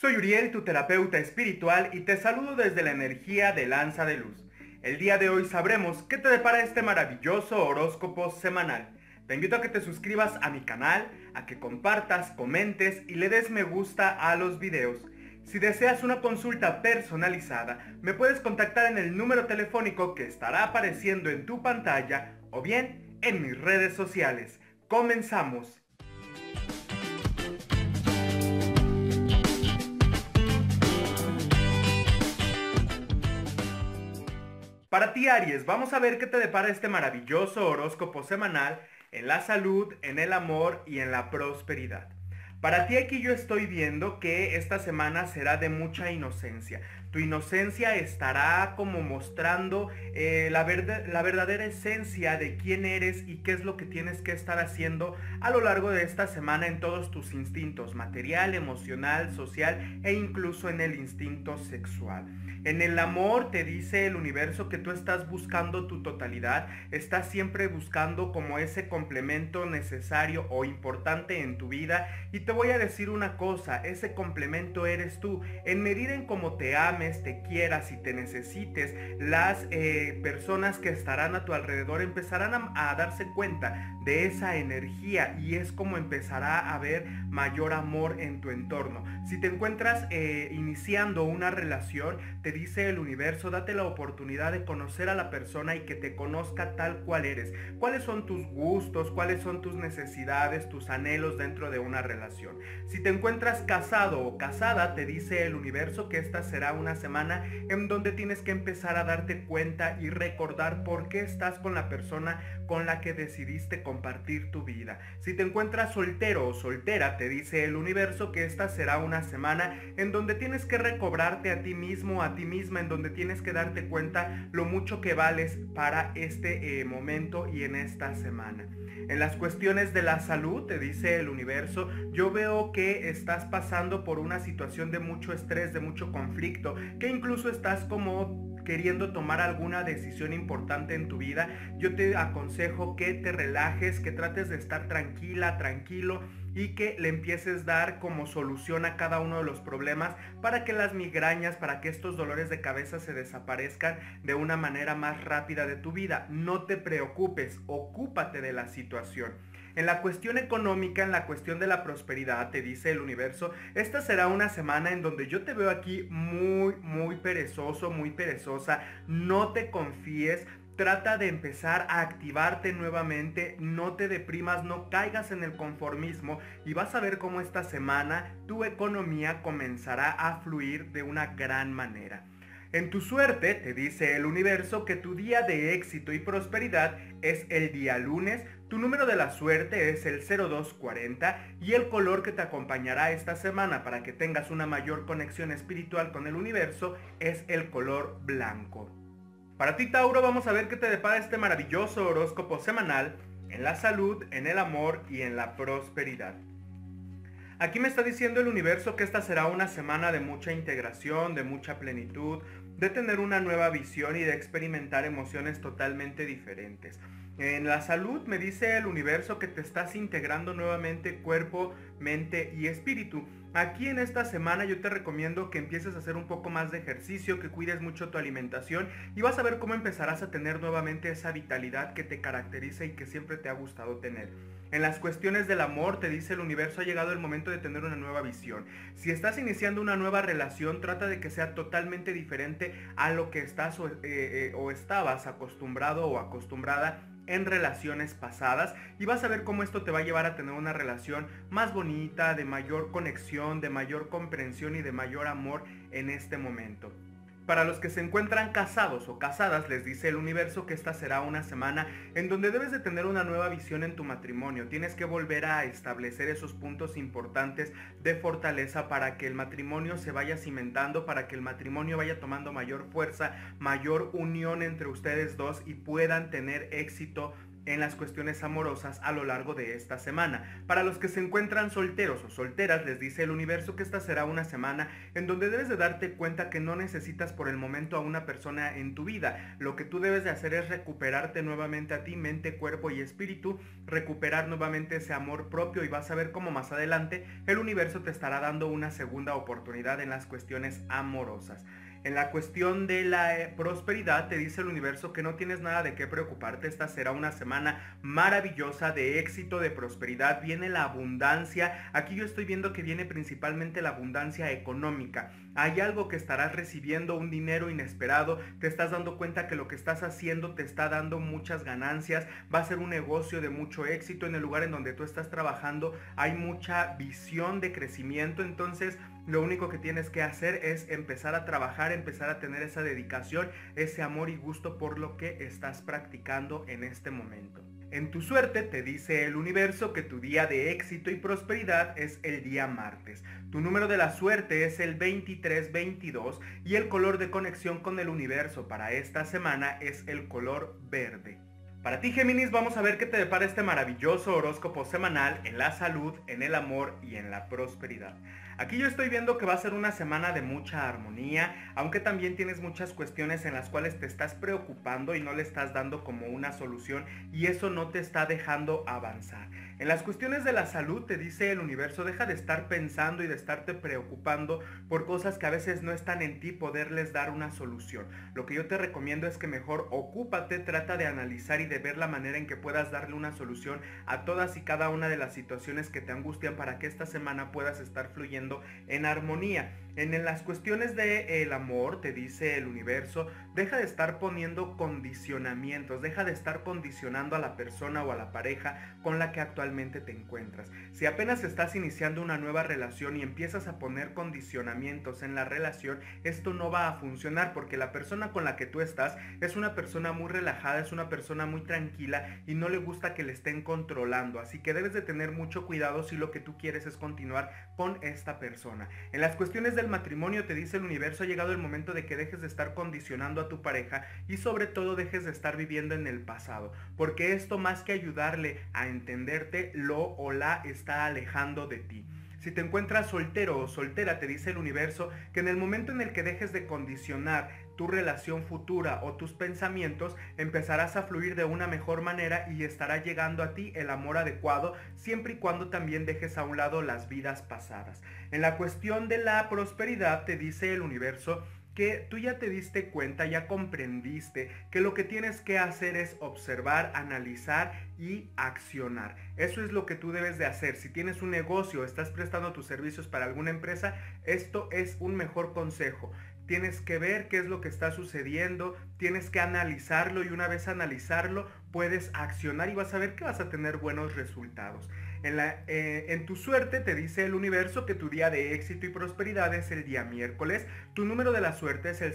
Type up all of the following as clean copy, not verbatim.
Soy Uriel, tu terapeuta espiritual, y te saludo desde la energía de Lanza de Luz. El día de hoy sabremos qué te depara este maravilloso horóscopo semanal. Te invito a que te suscribas a mi canal, a que compartas, comentes y le des me gusta a los videos. Si deseas una consulta personalizada, me puedes contactar en el número telefónico que estará apareciendo en tu pantalla o bien en mis redes sociales. ¡Comenzamos! Para ti, Aries, vamos a ver qué te depara este maravilloso horóscopo semanal en la salud, en el amor y en la prosperidad. Para ti aquí yo estoy viendo que esta semana será de mucha inocencia. Tu inocencia estará como mostrando la verdadera esencia de quién eres y qué es lo que tienes que estar haciendo a lo largo de esta semana en todos tus instintos, material, emocional, social e incluso en el instinto sexual. En el amor te dice el universo que tú estás buscando tu totalidad, estás siempre buscando como ese complemento necesario o importante en tu vida, y te voy a decir una cosa, ese complemento eres tú. En medida en cómo te ames, te quieras y te necesites, las personas que estarán a tu alrededor empezarán a darse cuenta de esa energía, y es como empezará a haber mayor amor en tu entorno. Si te encuentras iniciando una relación, te dice el universo, date la oportunidad de conocer a la persona y que te conozca tal cual eres. ¿Cuáles son tus gustos? ¿Cuáles son tus necesidades, tus anhelos dentro de una relación? Si te encuentras casado o casada, te dice el universo que esta será una semana en donde tienes que empezar a darte cuenta y recordar por qué estás con la persona con la que decidiste compartir tu vida. Si te encuentras soltero o soltera, te dice el universo que esta será una semana en donde tienes que recobrarte a ti mismo, a ti misma, en donde tienes que darte cuenta lo mucho que vales para este momento y en esta semana. En las cuestiones de la salud, te dice el universo, yo veo que estás pasando por una situación de mucho estrés, de mucho conflicto, que incluso estás como queriendo tomar alguna decisión importante en tu vida. Yo te aconsejo que te relajes, que trates de estar tranquila, tranquilo, y que le empieces a dar como solución a cada uno de los problemas para que las migrañas, para que estos dolores de cabeza se desaparezcan de una manera más rápida de tu vida. No te preocupes, ocúpate de la situación. En la cuestión económica, en la cuestión de la prosperidad, te dice el universo, esta será una semana en donde yo te veo aquí muy perezoso, muy perezosa. No te confíes. Trata de empezar a activarte nuevamente, no te deprimas, no caigas en el conformismo, y vas a ver cómo esta semana tu economía comenzará a fluir de una gran manera. En tu suerte, te dice el universo que tu día de éxito y prosperidad es el día lunes, tu número de la suerte es el 0240 y el color que te acompañará esta semana para que tengas una mayor conexión espiritual con el universo es el color blanco. Para ti, Tauro, vamos a ver qué te depara este maravilloso horóscopo semanal en la salud, en el amor y en la prosperidad. Aquí me está diciendo el universo que esta será una semana de mucha integración, de mucha plenitud, de tener una nueva visión y de experimentar emociones totalmente diferentes. En la salud me dice el universo que te estás integrando nuevamente cuerpo, mente y espíritu. Aquí en esta semana yo te recomiendo que empieces a hacer un poco más de ejercicio, que cuides mucho tu alimentación, y vas a ver cómo empezarás a tener nuevamente esa vitalidad que te caracteriza y que siempre te ha gustado tener. En las cuestiones del amor, te dice el universo, ha llegado el momento de tener una nueva visión. Si estás iniciando una nueva relación, trata de que sea totalmente diferente a lo que estás o estabas acostumbrado o acostumbrada en relaciones pasadas, y vas a ver cómo esto te va a llevar a tener una relación más bonita, de mayor conexión, de mayor comprensión y de mayor amor en este momento. Para los que se encuentran casados o casadas, les dice el universo que esta será una semana en donde debes de tener una nueva visión en tu matrimonio. Tienes que volver a establecer esos puntos importantes de fortaleza para que el matrimonio se vaya cimentando, para que el matrimonio vaya tomando mayor fuerza, mayor unión entre ustedes dos y puedan tener éxito en las cuestiones amorosas a lo largo de esta semana. Para los que se encuentran solteros o solteras, les dice el universo que esta será una semana en donde debes de darte cuenta que no necesitas por el momento a una persona en tu vida. Lo que tú debes de hacer es recuperarte nuevamente a ti, mente, cuerpo y espíritu, recuperar nuevamente ese amor propio, y vas a ver cómo más adelante el universo te estará dando una segunda oportunidad en las cuestiones amorosas. En la cuestión de la prosperidad, te dice el universo que no tienes nada de qué preocuparte. Esta será una semana maravillosa de éxito, de prosperidad. Viene la abundancia. Aquí yo estoy viendo que viene principalmente la abundancia económica. Hay algo que estarás recibiendo, un dinero inesperado. Te estás dando cuenta que lo que estás haciendo te está dando muchas ganancias. Va a ser un negocio de mucho éxito. En el lugar en donde tú estás trabajando hay mucha visión de crecimiento. Entonces, lo único que tienes que hacer es empezar a trabajar, empezar a tener esa dedicación, ese amor y gusto por lo que estás practicando en este momento. En tu suerte te dice el universo que tu día de éxito y prosperidad es el día martes. Tu número de la suerte es el 2322 y el color de conexión con el universo para esta semana es el color verde. Para ti, Géminis, vamos a ver qué te depara este maravilloso horóscopo semanal en la salud, en el amor y en la prosperidad. Aquí yo estoy viendo que va a ser una semana de mucha armonía, aunque también tienes muchas cuestiones en las cuales te estás preocupando y no le estás dando como una solución, y eso no te está dejando avanzar. En las cuestiones de la salud te dice el universo, deja de estar pensando y de estarte preocupando por cosas que a veces no están en ti poderles dar una solución. Lo que yo te recomiendo es que mejor ocúpate, trata de analizar y de ver la manera en que puedas darle una solución a todas y cada una de las situaciones que te angustian para que esta semana puedas estar fluyendo en armonía. En las cuestiones del amor te dice el universo, deja de estar poniendo condicionamientos, deja de estar condicionando a la persona o a la pareja con la que actualmente te encuentras. Si apenas estás iniciando una nueva relación y empiezas a poner condicionamientos en la relación, esto no va a funcionar, porque la persona con la que tú estás es una persona muy relajada, es una persona muy tranquila y no le gusta que le estén controlando, así que debes de tener mucho cuidado si lo que tú quieres es continuar con esta persona. En las cuestiones del matrimonio te dice el universo, ha llegado el momento de que dejes de estar condicionando a tu pareja y sobre todo dejes de estar viviendo en el pasado, porque esto, más que ayudarle a entenderte, lo o la está alejando de ti. Si te encuentras soltero o soltera, te dice el universo que en el momento en el que dejes de condicionar tu relación futura o tus pensamientos, empezarás a fluir de una mejor manera y estará llegando a ti el amor adecuado, siempre y cuando también dejes a un lado las vidas pasadas. En la cuestión de la prosperidad te dice el universo que tú ya te diste cuenta, ya comprendiste que lo que tienes que hacer es observar, analizar y accionar. Eso es lo que tú debes de hacer. Si tienes un negocio, estás prestando tus servicios para alguna empresa, esto es un mejor consejo. Tienes que ver qué es lo que está sucediendo, tienes que analizarlo, y una vez analizarlo puedes accionar y vas a ver que vas a tener buenos resultados. En tu suerte te dice el universo que tu día de éxito y prosperidad es el día miércoles. Tu número de la suerte es el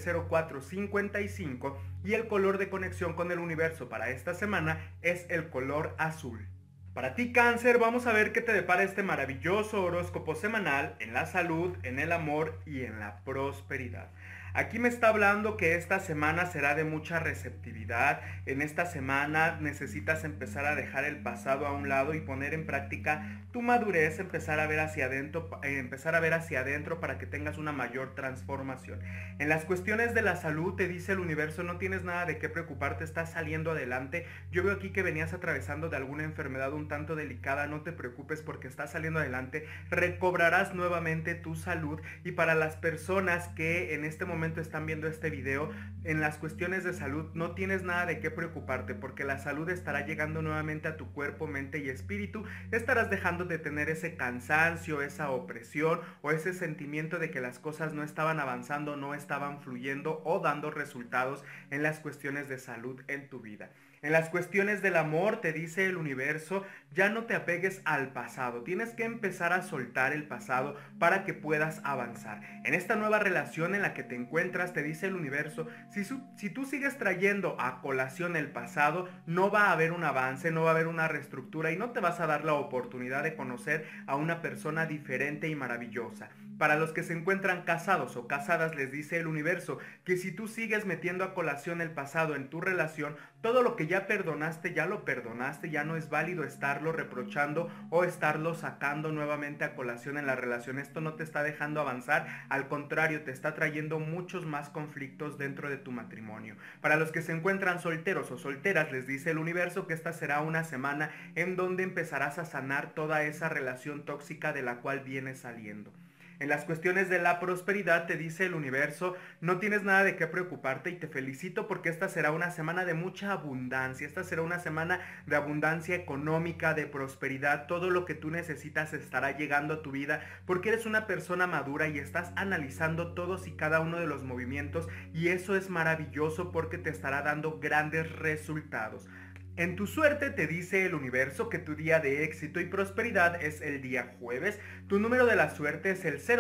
0455 y el color de conexión con el universo para esta semana es el color azul. Para ti, Cáncer, vamos a ver qué te depara este maravilloso horóscopo semanal en la salud, en el amor y en la prosperidad. Aquí me está hablando que esta semana será de mucha receptividad. En esta semana necesitas empezar a dejar el pasado a un lado y poner en práctica tu madurez, empezar a ver hacia adentro para que tengas una mayor transformación. En las cuestiones de la salud te dice el universo, no tienes nada de qué preocuparte, estás saliendo adelante. Yo veo aquí que venías atravesando de alguna enfermedad un tanto delicada, no te preocupes porque estás saliendo adelante, recobrarás nuevamente tu salud. Y para las personas que en este momento están viendo este video, en las cuestiones de salud no tienes nada de qué preocuparte, porque la salud estará llegando nuevamente a tu cuerpo, mente y espíritu. Estarás dejando de tener ese cansancio, esa opresión o ese sentimiento de que las cosas no estaban avanzando, no estaban fluyendo o dando resultados en las cuestiones de salud en tu vida. En las cuestiones del amor te dice el universo, ya no te apegues al pasado, tienes que empezar a soltar el pasado para que puedas avanzar. En esta nueva relación en la que te encuentras te dice el universo, si tú sigues trayendo a colación el pasado, no va a haber un avance, no va a haber una reestructura y no te vas a dar la oportunidad de conocer a una persona diferente y maravillosa. Para los que se encuentran casados o casadas, les dice el universo que si tú sigues metiendo a colación el pasado en tu relación, todo lo que ya perdonaste, ya lo perdonaste, ya no es válido estarlo reprochando o estarlo sacando nuevamente a colación en la relación. Esto no te está dejando avanzar, al contrario, te está trayendo muchos más conflictos dentro de tu matrimonio. Para los que se encuentran solteros o solteras, les dice el universo que esta será una semana en donde empezarás a sanar toda esa relación tóxica de la cual vienes saliendo. En las cuestiones de la prosperidad te dice el universo, no tienes nada de qué preocuparte y te felicito porque esta será una semana de mucha abundancia, esta será una semana de abundancia económica, de prosperidad, todo lo que tú necesitas estará llegando a tu vida porque eres una persona madura y estás analizando todos y cada uno de los movimientos y eso es maravilloso porque te estará dando grandes resultados. En tu suerte te dice el universo que tu día de éxito y prosperidad es el día jueves, tu número de la suerte es el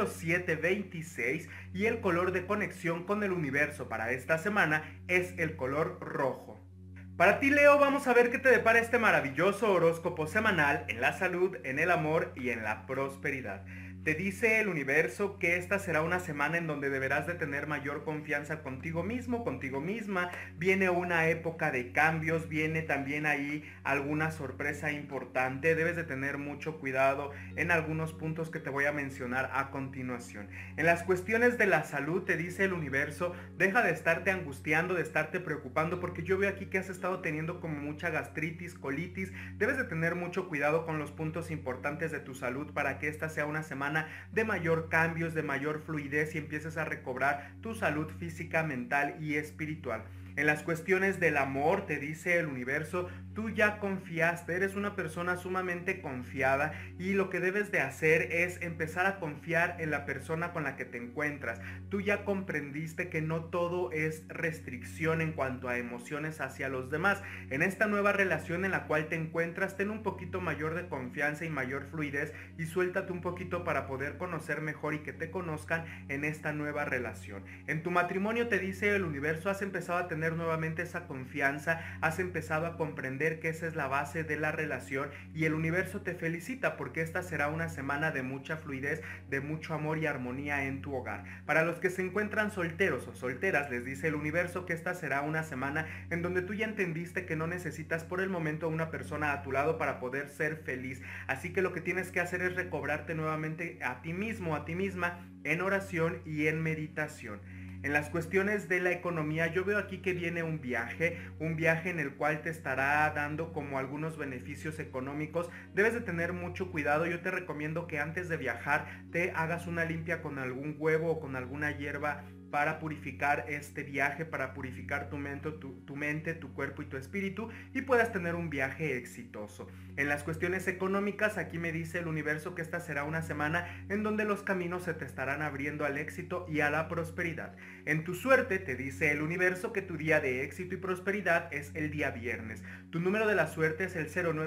0726 y el color de conexión con el universo para esta semana es el color rojo. Para ti, Leo, vamos a ver qué te depara este maravilloso horóscopo semanal en la salud, en el amor y en la prosperidad. Te dice el universo que esta será una semana en donde deberás de tener mayor confianza contigo mismo, contigo misma. Viene una época de cambios, viene también ahí alguna sorpresa importante. Debes de tener mucho cuidado en algunos puntos que te voy a mencionar a continuación. En las cuestiones de la salud te dice el universo, deja de estarte angustiando, de estarte preocupando, porque yo veo aquí que has estado teniendo como mucha gastritis, colitis. Debes de tener mucho cuidado con los puntos importantes de tu salud para que esta sea una semana de mayor cambios, de mayor fluidez y empieces a recobrar tu salud física, mental y espiritual. En las cuestiones del amor te dice el universo, tú ya confiaste, eres una persona sumamente confiada y lo que debes de hacer es empezar a confiar en la persona con la que te encuentras. Tú ya comprendiste que no todo es restricción en cuanto a emociones hacia los demás. En esta nueva relación en la cual te encuentras, ten un poquito mayor de confianza y mayor fluidez y suéltate un poquito para poder conocer mejor y que te conozcan en esta nueva relación. En tu matrimonio te dice el universo, has empezado a tener nuevamente esa confianza, has empezado a comprender que esa es la base de la relación y el universo te felicita porque esta será una semana de mucha fluidez, de mucho amor y armonía en tu hogar. Para los que se encuentran solteros o solteras, les dice el universo que esta será una semana en donde tú ya entendiste que no necesitas por el momento una persona a tu lado para poder ser feliz, así que lo que tienes que hacer es recobrarte nuevamente a ti mismo, a ti misma, en oración y en meditación. En las cuestiones de la economía yo veo aquí que viene un viaje en el cual te estará dando como algunos beneficios económicos. Debes de tener mucho cuidado, yo te recomiendo que antes de viajar te hagas una limpia con algún huevo o con alguna hierba para purificar este viaje, para purificar tu mente, tu cuerpo y tu espíritu y puedas tener un viaje exitoso. En las cuestiones económicas, aquí me dice el universo que esta será una semana en donde los caminos se te estarán abriendo al éxito y a la prosperidad. En tu suerte te dice el universo que tu día de éxito y prosperidad es el día viernes. Tu número de la suerte es el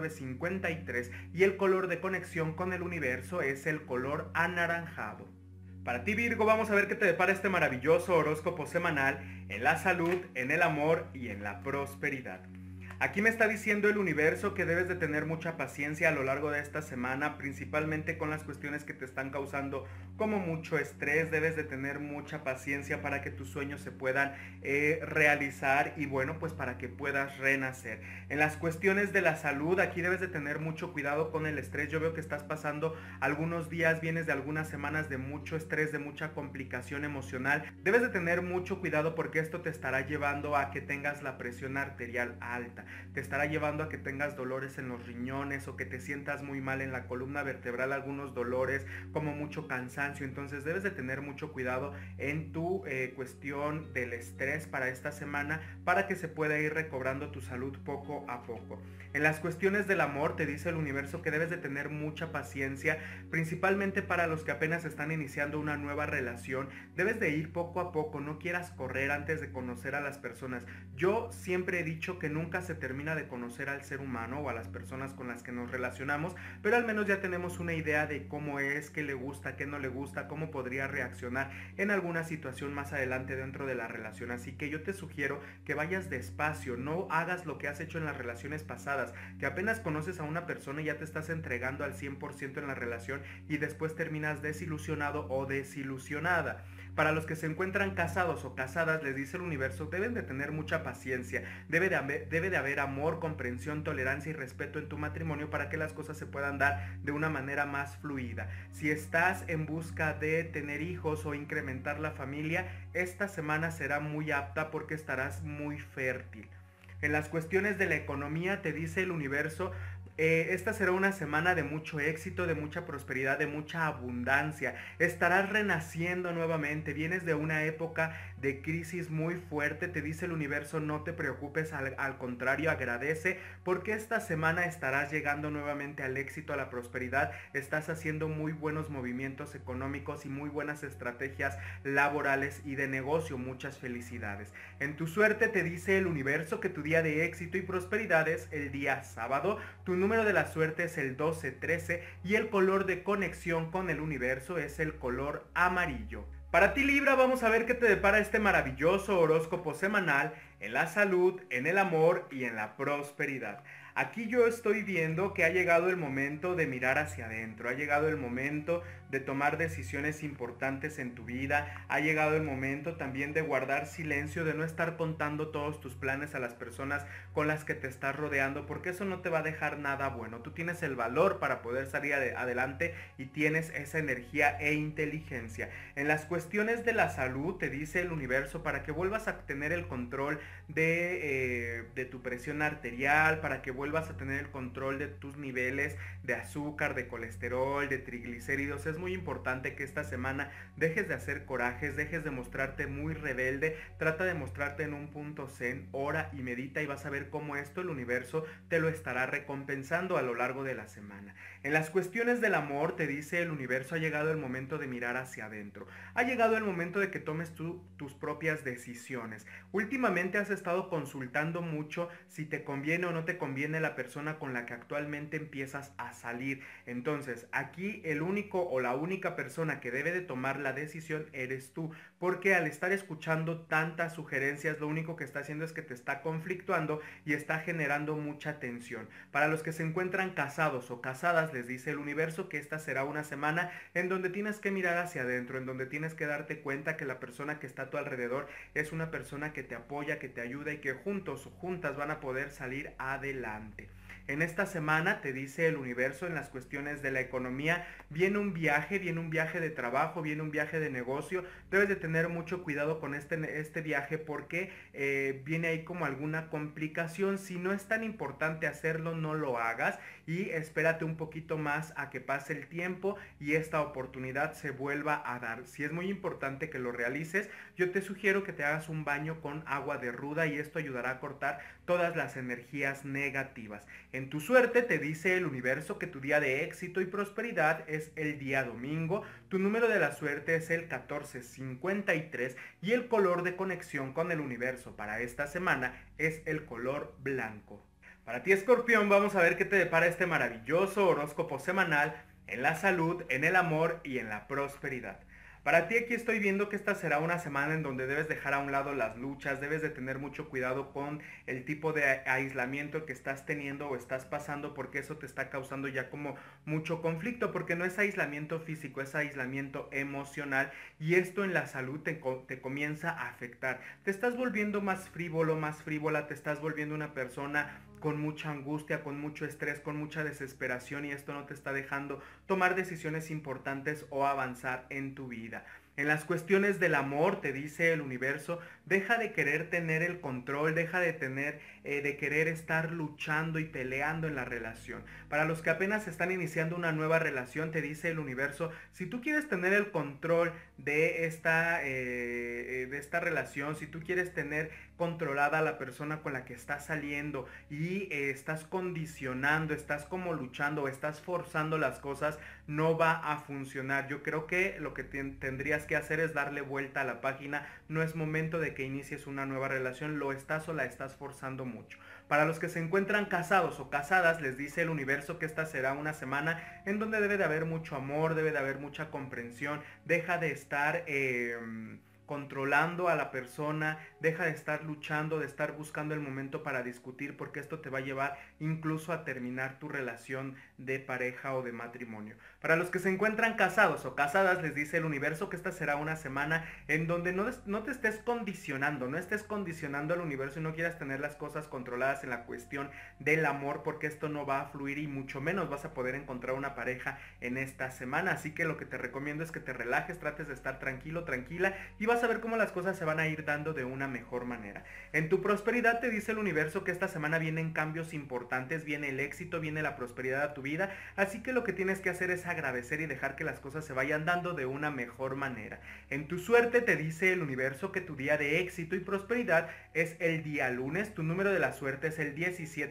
0953 y el color de conexión con el universo es el color anaranjado. Para ti, Virgo, vamos a ver qué te depara este maravilloso horóscopo semanal en la salud, en el amor y en la prosperidad. Aquí me está diciendo el universo que debes de tener mucha paciencia a lo largo de esta semana, principalmente con las cuestiones que te están causando como mucho estrés. Debes de tener mucha paciencia para que tus sueños se puedan realizar y bueno, pues para que puedas renacer. En las cuestiones de la salud, aquí debes de tener mucho cuidado con el estrés. Yo veo que estás pasando algunos días, vienes de algunas semanas de mucho estrés, de mucha complicación emocional. Debes de tener mucho cuidado porque esto te estará llevando a que tengas la presión arterial alta. Te estará llevando a que tengas dolores en los riñones o que te sientas muy mal en la columna vertebral, algunos dolores como mucho cansancio. Entonces debes de tener mucho cuidado en tu cuestión del estrés para esta semana para que se pueda ir recobrando tu salud poco a poco. En las cuestiones del amor te dice el universo que debes de tener mucha paciencia, principalmente para los que apenas están iniciando una nueva relación. Debes de ir poco a poco, no quieras correr antes de conocer a las personas. Yo siempre he dicho que nunca se termina de conocer al ser humano o a las personas con las que nos relacionamos, pero al menos ya tenemos una idea de cómo es, qué le gusta, qué no le gusta, cómo podría reaccionar en alguna situación más adelante dentro de la relación. Así que yo te sugiero que vayas despacio, no hagas lo que has hecho en las relaciones pasadas, que apenas conoces a una persona y ya te estás entregando al 100% en la relación y después terminas desilusionado o desilusionada. Para los que se encuentran casados o casadas, les dice el universo, deben de tener mucha paciencia, debe de haber amor, comprensión, tolerancia y respeto en tu matrimonio para que las cosas se puedan dar de una manera más fluida. Si estás en busca de tener hijos o incrementar la familia, esta semana será muy apta porque estarás muy fértil. En las cuestiones de la economía te dice el universo, esta será una semana de mucho éxito, de mucha prosperidad, de mucha abundancia. Estarás renaciendo nuevamente. Vienes de una época de crisis muy fuerte. Te dice el universo, no te preocupes, al contrario, agradece, porque esta semana estarás llegando nuevamente al éxito, a la prosperidad. Estás haciendo muy buenos movimientos económicos y muy buenas estrategias laborales y de negocio. Muchas felicidades. En tu suerte te dice el universo que tu día de éxito y prosperidad es el día sábado. Tu número de la suerte es el 12-13 y el color de conexión con el universo es el color amarillo. Para ti, Libra, vamos a ver qué te depara este maravilloso horóscopo semanal en la salud, en el amor y en la prosperidad. Aquí yo estoy viendo que ha llegado el momento de mirar hacia adentro, ha llegado el momento de tomar decisiones importantes en tu vida, ha llegado el momento también de guardar silencio, de no estar contando todos tus planes a las personas con las que te estás rodeando, porque eso no te va a dejar nada bueno. Tú tienes el valor para poder salir adelante y tienes esa energía e inteligencia. En las cuestiones de la salud te dice el universo para que vuelvas a tener el control de tu presión arterial, para que vuelvas a tener el control de tus niveles de azúcar, de colesterol, de triglicéridos. Es muy importante que esta semana dejes de hacer corajes, dejes de mostrarte muy rebelde, trata de mostrarte en un punto zen, ora y medita y vas a ver cómo esto el universo te lo estará recompensando a lo largo de la semana. En las cuestiones del amor te dice el universo, ha llegado el momento de mirar hacia adentro, ha llegado el momento de que tomes tus propias decisiones. Últimamente has estado consultando mucho si te conviene o no te conviene la persona con la que actualmente empiezas a salir. Entonces aquí el único o la única persona que debe de tomar la decisión eres tú, porque al estar escuchando tantas sugerencias lo único que está haciendo es que te está conflictuando y está generando mucha tensión. Para los que se encuentran casados o casadas, les dice el universo que esta será una semana en donde tienes que mirar hacia adentro, en donde tienes que darte cuenta que la persona que está a tu alrededor es una persona que te apoya, que te ayuda y que juntos o juntas van a poder salir adelante. En esta semana te dice el universo en las cuestiones de la economía, viene un viaje de trabajo, viene un viaje de negocio. Debes de tener mucho cuidado con este viaje porque viene ahí como alguna complicación. Si no es tan importante hacerlo, no lo hagas y espérate un poquito más a que pase el tiempo y esta oportunidad se vuelva a dar. Si es muy importante que lo realices, yo te sugiero que te hagas un baño con agua de ruda y esto ayudará a cortar todas las energías negativas. En tu suerte te dice el universo que tu día de éxito y prosperidad es el día domingo, tu número de la suerte es el 1453 y el color de conexión con el universo para esta semana es el color blanco. Para ti, Escorpión, vamos a ver qué te depara este maravilloso horóscopo semanal en la salud, en el amor y en la prosperidad. Para ti aquí estoy viendo que esta será una semana en donde debes dejar a un lado las luchas, debes de tener mucho cuidado con el tipo de aislamiento que estás teniendo o estás pasando porque eso te está causando ya como mucho conflicto, porque no es aislamiento físico, es aislamiento emocional y esto en la salud te comienza a afectar. Te estás volviendo más frívolo, más frívola, te estás volviendo una persona con mucha angustia, con mucho estrés, con mucha desesperación y esto no te está dejando tomar decisiones importantes o avanzar en tu vida. En las cuestiones del amor te dice el universo, deja de querer tener el control, deja de de querer estar luchando y peleando en la relación. Para los que apenas están iniciando una nueva relación te dice el universo, si tú quieres tener el control de esta relación, si tú quieres tener controlada a la persona con la que estás saliendo y estás condicionando, estás como luchando, estás forzando las cosas, no va a funcionar. Yo creo que lo que tendrías que hacer es darle vuelta a la página. No es momento de que inicies una nueva relación, lo estás o la estás forzando mucho. Para los que se encuentran casados o casadas, les dice el universo que esta será una semana en donde debe de haber mucho amor, debe de haber mucha comprensión. Deja de estar controlando a la persona, deja de estar luchando, de estar buscando el momento para discutir, porque esto te va a llevar incluso a terminar tu relación de pareja o de matrimonio. Para los que se encuentran casados o casadas, les dice el universo que esta será una semana en donde no te estés condicionando, no estés condicionando al universo y no quieras tener las cosas controladas en la cuestión del amor, porque esto no va a fluir y mucho menos vas a poder encontrar una pareja en esta semana. Así que lo que te recomiendo es que te relajes, trates de estar tranquilo, tranquila, y vas a ver cómo las cosas se van a ir dando de una mejor manera. En tu prosperidad te dice el universo que esta semana vienen cambios importantes, viene el éxito, viene la prosperidad a tu vida, así que lo que tienes que hacer es agradecer y dejar que las cosas se vayan dando de una mejor manera. En tu suerte te dice el universo que tu día de éxito y prosperidad es el día lunes, tu número de la suerte es el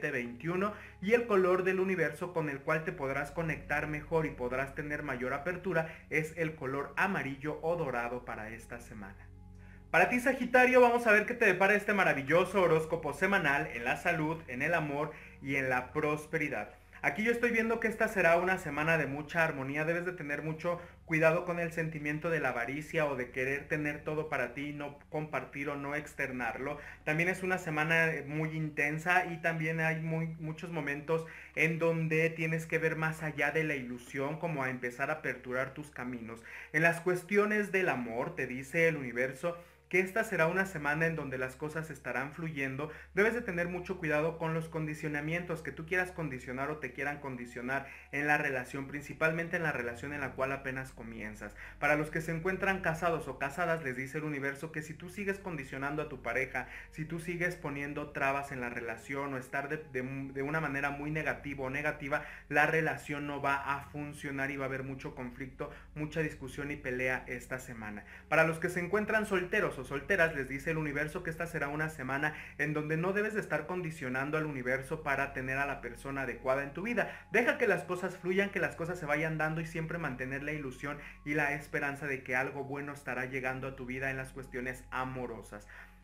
1721 y el color del universo con el cual te podrás conectar mejor y podrás tener mayor apertura es el color amarillo o dorado para esta semana. Para ti, Sagitario, vamos a ver qué te depara este maravilloso horóscopo semanal en la salud, en el amor y en la prosperidad. Aquí yo estoy viendo que esta será una semana de mucha armonía. Debes de tener mucho cuidado con el sentimiento de la avaricia o de querer tener todo para ti y no compartir o no externarlo. También es una semana muy intensa y también hay muchos momentos en donde tienes que ver más allá de la ilusión, como a empezar a aperturar tus caminos. En las cuestiones del amor, te dice el universo que esta será una semana en donde las cosas estarán fluyendo. Debes de tener mucho cuidado con los condicionamientos que tú quieras condicionar o te quieran condicionar en la relación, principalmente en la relación en la cual apenas comienzas. Para los que se encuentran casados o casadas, les dice el universo que si tú sigues condicionando a tu pareja, si tú sigues poniendo trabas en la relación o estar de una manera muy negativa o negativa, la relación no va a funcionar y va a haber mucho conflicto, mucha discusión y pelea esta semana. Para los que se encuentran solteros o solteras, les dice el universo que esta será una semana en donde no debes de estar condicionando al universo para tener a la persona adecuada en tu vida. Deja que las cosas fluyan, que las cosas se vayan dando y siempre mantener la ilusión y la esperanza de que algo bueno estará llegando a tu vida en las cuestiones amorosas.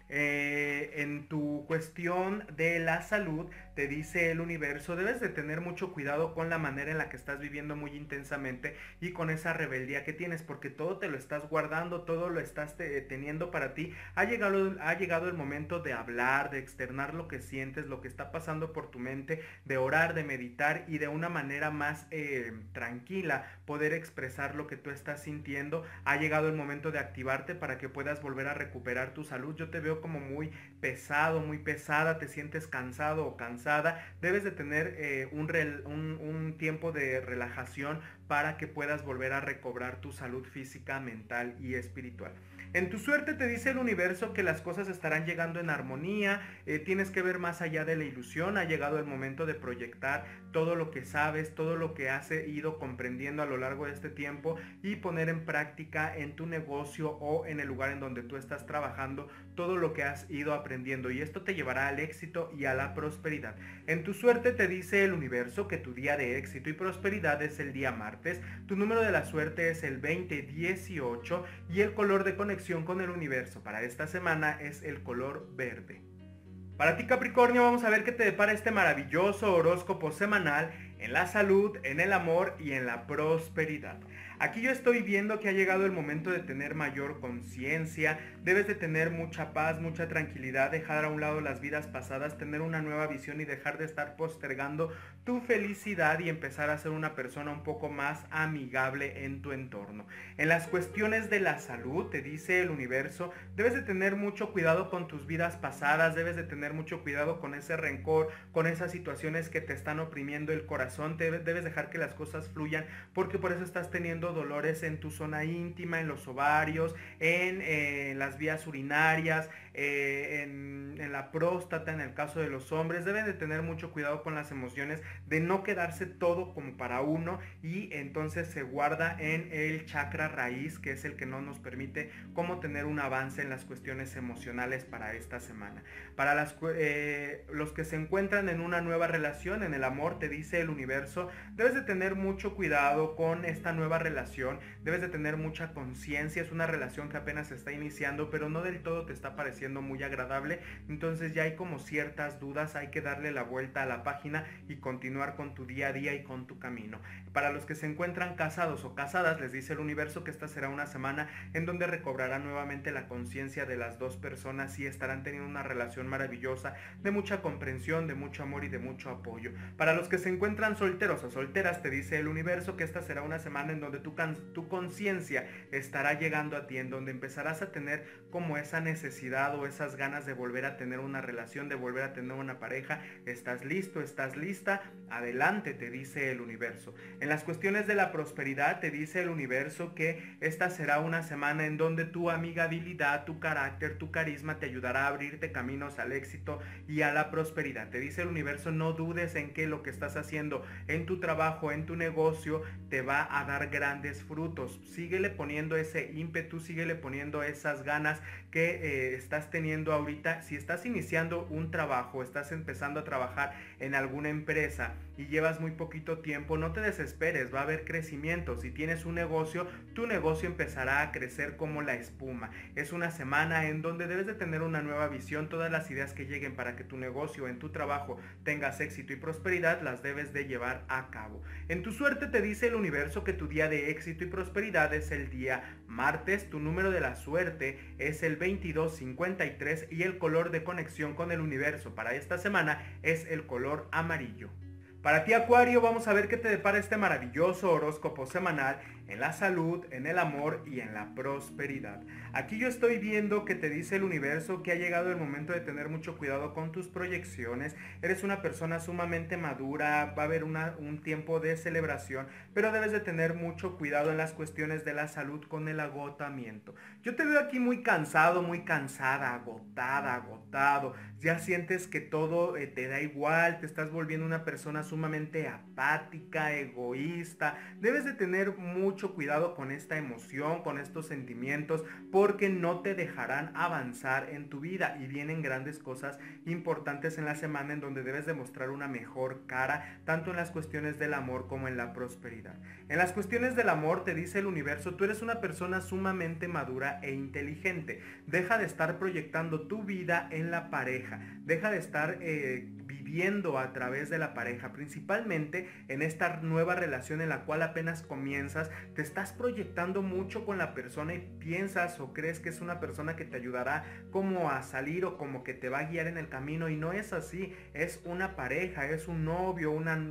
En tu cuestión de la salud, te dice el universo, debes de tener mucho cuidado con la manera en la que estás viviendo muy intensamente y con esa rebeldía que tienes, porque todo te lo estás guardando, todo lo estás teniendo para ti. Ha llegado el momento de hablar, de externar lo que sientes, lo que está pasando por tu mente, de orar, de meditar y de una manera más tranquila poder expresar lo que tú estás sintiendo. Ha llegado el momento de activarte para que puedas volver a recuperar tu salud. Yo te veo como muy pesado, muy pesada, te sientes cansado o cansada. Debes de tener un tiempo de relajación para que puedas volver a recobrar tu salud física, mental y espiritual. En tu suerte te dice el universo que las cosas estarán llegando en armonía, tienes que ver más allá de la ilusión. Ha llegado el momento de proyectar todo lo que sabes, todo lo que has ido comprendiendo a lo largo de este tiempo y poner en práctica en tu negocio o en el lugar en donde tú estás trabajando todo lo que has ido aprendiendo, y esto te llevará al éxito y a la prosperidad. En tu suerte te dice el universo que tu día de éxito y prosperidad es el día martes, tu número de la suerte es el 2018 y el color de conexión con el universo para esta semana es el color verde. Para ti, Capricornio, vamos a ver qué te depara este maravilloso horóscopo semanal en la salud, en el amor y en la prosperidad. Aquí yo estoy viendo que ha llegado el momento de tener mayor conciencia, debes de tener mucha paz, mucha tranquilidad, dejar a un lado las vidas pasadas, tener una nueva visión y dejar de estar postergando tu felicidad y empezar a ser una persona un poco más amigable en tu entorno. En las cuestiones de la salud, te dice el universo, debes de tener mucho cuidado con tus vidas pasadas, debes de tener mucho cuidado con ese rencor, con esas situaciones que te están oprimiendo el corazón, debes dejar que las cosas fluyan, porque por eso estás teniendo dolores en tu zona íntima, en los ovarios, en las vías urinarias, en la próstata, en el caso de los hombres. Deben de tener mucho cuidado con las emociones, de no quedarse todo como para uno, y entonces se guarda en el chakra raíz, que es el que no nos permite como tener un avance en las cuestiones emocionales para esta semana. Para los que se encuentran en una nueva relación, en el amor, te dice el universo, debes de tener mucho cuidado con esta nueva relación relación, debes de tener mucha conciencia, es una relación que apenas se está iniciando, pero no del todo te está pareciendo muy agradable, entonces ya hay como ciertas dudas, hay que darle la vuelta a la página y continuar con tu día a día y con tu camino. Para los que se encuentran casados o casadas, les dice el universo que esta será una semana en donde recobrarán nuevamente la conciencia de las dos personas y estarán teniendo una relación maravillosa, de mucha comprensión, de mucho amor y de mucho apoyo. Para los que se encuentran solteros o solteras, te dice el universo que esta será una semana en donde tu conciencia estará llegando a ti, en donde empezarás a tener como esa necesidad o esas ganas de volver a tener una relación, de volver a tener una pareja. ¿Estás listo? ¿Estás lista? Adelante, te dice el universo. En las cuestiones de la prosperidad, te dice el universo que esta será una semana en donde tu amigabilidad, tu carácter, tu carisma te ayudará a abrirte caminos al éxito y a la prosperidad. Te dice el universo, no dudes en que lo que estás haciendo en tu trabajo, en tu negocio, te va a dar grandes frutos. Síguele poniendo ese ímpetu, síguele poniendo esas ganas que estás teniendo ahorita. Si estás iniciando un trabajo, estás empezando a trabajar en alguna empresa y llevas muy poquito tiempo, no te desesperes, va a haber crecimiento. Si tienes un negocio, tu negocio empezará a crecer como la espuma. Es una semana en donde debes de tener una nueva visión. Todas las ideas que lleguen para que tu negocio, en tu trabajo, tengas éxito y prosperidad, las debes de llevar a cabo. En tu suerte te dice el universo que tu día de éxito y prosperidad es el día martes. Tu número de la suerte es el 2253 y el color de conexión con el universo para esta semana es el color amarillo. Para ti, Acuario, vamos a ver qué te depara este maravilloso horóscopo semanal en la salud, en el amor y en la prosperidad. Aquí yo estoy viendo que te dice el universo que ha llegado el momento de tener mucho cuidado con tus proyecciones. Eres una persona sumamente madura, va a haber un tiempo de celebración, pero debes de tener mucho cuidado en las cuestiones de la salud con el agotamiento. Yo te veo aquí muy cansado, muy cansada, agotada, agotado. Ya sientes que todo te da igual, te estás volviendo una persona sumamente apática, egoísta. Debes de tener mucho cuidado con esta emoción, con estos sentimientos, porque no te dejarán avanzar en tu vida y vienen grandes cosas importantes en la semana en donde debes demostrar una mejor cara, tanto en las cuestiones del amor como en la prosperidad. En las cuestiones del amor te dice el universo, tú eres una persona sumamente madura e inteligente. Deja de estar proyectando tu vida en la pareja, deja de estar viviendo a través de la pareja, principalmente en esta nueva relación en la cual apenas comienzas. Te estás proyectando mucho con la persona y piensas o crees que es una persona que te ayudará como a salir o como que te va a guiar en el camino, y no es así. Es una pareja, es un novio,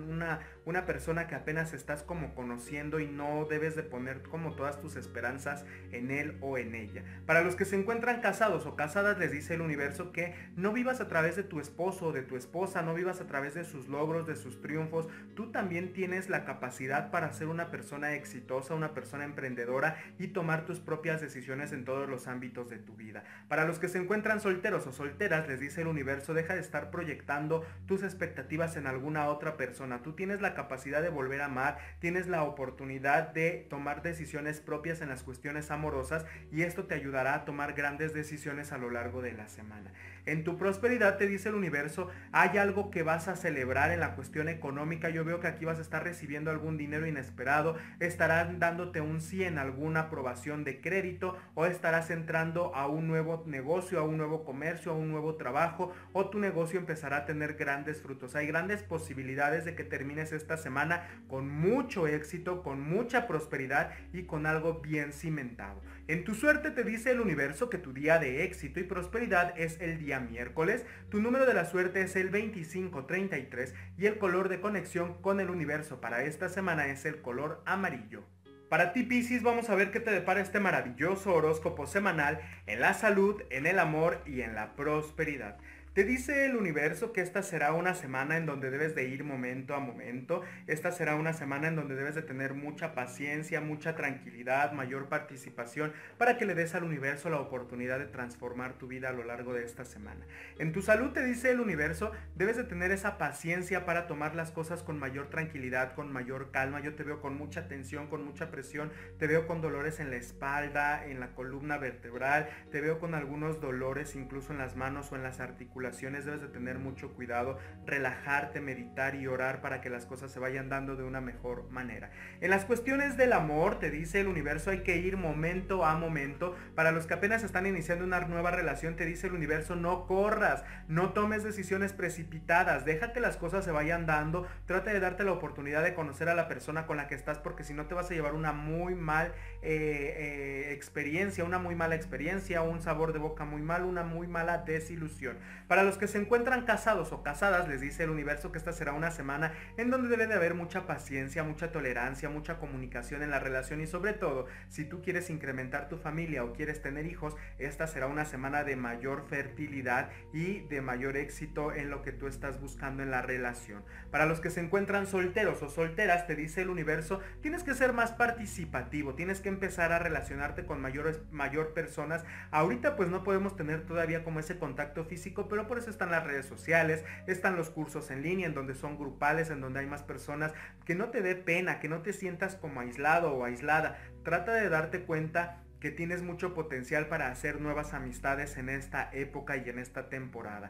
una persona que apenas estás como conociendo, y no debes de poner como todas tus esperanzas en él o en ella. Para los que se encuentran casados o casadas, les dice el universo que no vivas a través de tu esposo o de tu esposa, no vivas a través de sus logros, de sus triunfos. Tú también tienes la capacidad para ser una persona exitosa, una persona emprendedora y tomar tus propias decisiones en todos los ámbitos de tu vida. Para los que se encuentran solteros o solteras, les dice el universo, deja de estar proyectando tus expectativas en alguna otra persona. Tú tienes la capacidad de volver a amar, tienes la oportunidad de tomar decisiones propias en las cuestiones amorosas, y esto te ayudará a tomar grandes decisiones a lo largo de la semana. En tu prosperidad te dice el universo, hay algo que vas a celebrar en la cuestión económica. Yo veo que aquí vas a estar recibiendo algún dinero inesperado, estarán dándote un sí en alguna aprobación de crédito, o estarás entrando a un nuevo negocio, a un nuevo comercio, a un nuevo trabajo, o tu negocio empezará a tener grandes frutos. Hay grandes posibilidades de que termines esta semana con mucho éxito, con mucha prosperidad y con algo bien cimentado. En tu suerte te dice el universo que tu día de éxito y prosperidad es el día miércoles. Tu número de la suerte es el 2533 y el color de conexión con el universo para esta semana es el color amarillo. Para ti, Piscis, vamos a ver qué te depara este maravilloso horóscopo semanal en la salud, en el amor y en la prosperidad. Te dice el universo que esta será una semana en donde debes de ir momento a momento. Esta será una semana en donde debes de tener mucha paciencia, mucha tranquilidad, mayor participación, para que le des al universo la oportunidad de transformar tu vida a lo largo de esta semana. En tu salud te dice el universo, debes de tener esa paciencia para tomar las cosas con mayor tranquilidad, con mayor calma. Yo te veo con mucha tensión, con mucha presión, te veo con dolores en la espalda, en la columna vertebral, te veo con algunos dolores incluso en las manos o en las articulaciones. manipulaciones, debes de tener mucho cuidado, relajarte, meditar y orar para que las cosas se vayan dando de una mejor manera. En las cuestiones del amor, te dice el universo, hay que ir momento a momento. Para los que apenas están iniciando una nueva relación, te dice el universo, no corras, no tomes decisiones precipitadas, deja que las cosas se vayan dando, trata de darte la oportunidad de conocer a la persona con la que estás, porque si no te vas a llevar una muy mala experiencia, un sabor de boca muy mal, una muy mala desilusión. Para los que se encuentran casados o casadas, les dice el universo que esta será una semana en donde debe de haber mucha paciencia, mucha tolerancia, mucha comunicación en la relación, y sobre todo, si tú quieres incrementar tu familia o quieres tener hijos, esta será una semana de mayor fertilidad y de mayor éxito en lo que tú estás buscando en la relación. Para los que se encuentran solteros o solteras, te dice el universo, tienes que ser más participativo, tienes que empezar a relacionarte con mayor personas. Ahorita pues no podemos tener todavía como ese contacto físico, pero por eso están las redes sociales, están los cursos en línea en donde son grupales, en donde hay más personas. Que no te dé pena, que no te sientas como aislado o aislada. Trata de darte cuenta que tienes mucho potencial para hacer nuevas amistades en esta época y en esta temporada.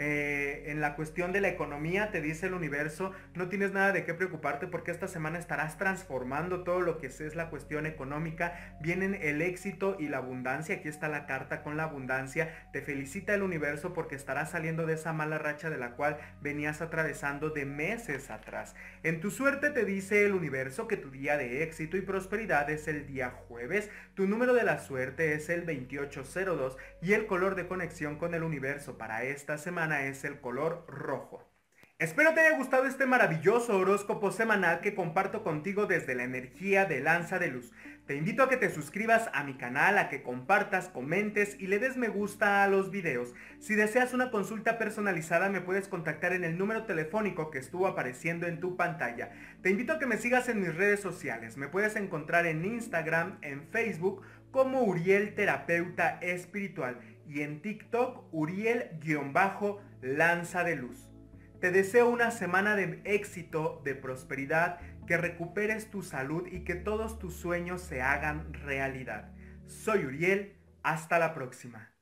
En la cuestión de la economía, te dice el universo, no tienes nada de qué preocuparte, porque esta semana estarás transformando todo lo que es la cuestión económica. Vienen el éxito y la abundancia. Aquí está la carta con la abundancia. Te felicita el universo porque estarás saliendo de esa mala racha de la cual venías atravesando de meses atrás. En tu suerte, te dice el universo que tu día de éxito y prosperidad es el día jueves. Tu número de la suerte es el 2802 y el color de conexión con el universo para esta semana es el color rojo. Espero te haya gustado este maravilloso horóscopo semanal que comparto contigo desde la energía de Lanza de Luz. Te invito a que te suscribas a mi canal, a que compartas, comentes y le des me gusta a los videos. Si deseas una consulta personalizada, me puedes contactar en el número telefónico que estuvo apareciendo en tu pantalla. Te invito a que me sigas en mis redes sociales. Me puedes encontrar en Instagram, en Facebook como Uriel Terapeuta Espiritual y en TikTok Uriel-Lanza de Luz. Te deseo una semana de éxito, de prosperidad, que recuperes tu salud y que todos tus sueños se hagan realidad. Soy Uriel, hasta la próxima.